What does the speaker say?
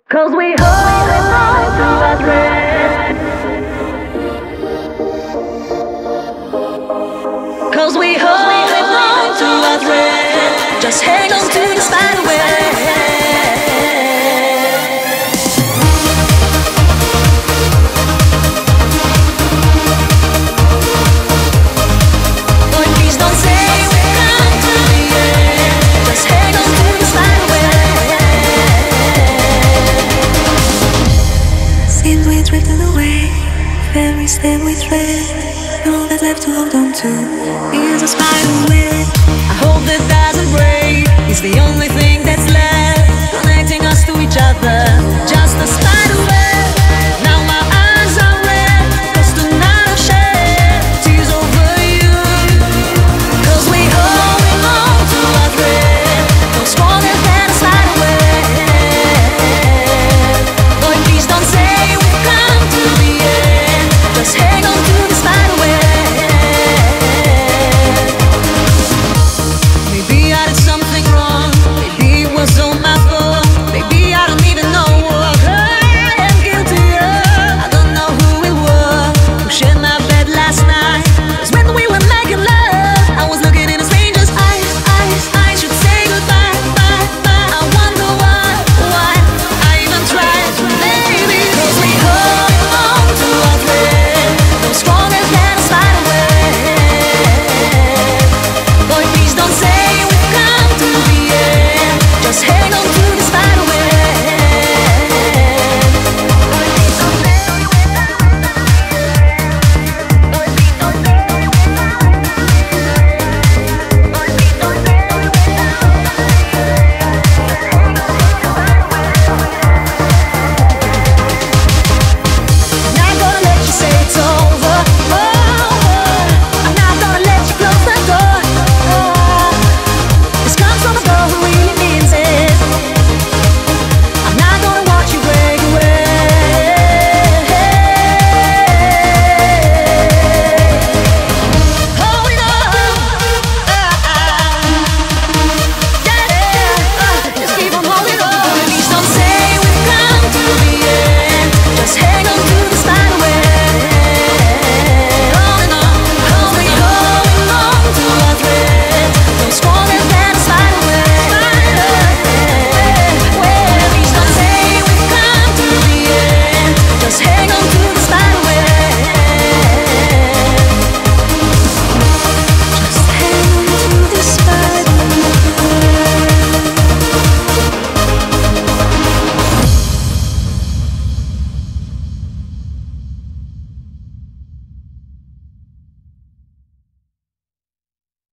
'Cause we hold on to our thread. 'Cause we hold on to our thread. Just hang on to the spider web. Boy, please don't say we've come to the end. Just hang on to the spider web. Seems we drifted away. Very still we thread. All that's left to hold on to is a spider web. I hope that doesn't break. It's the only thing that's left, connecting us to each other. Just a spider.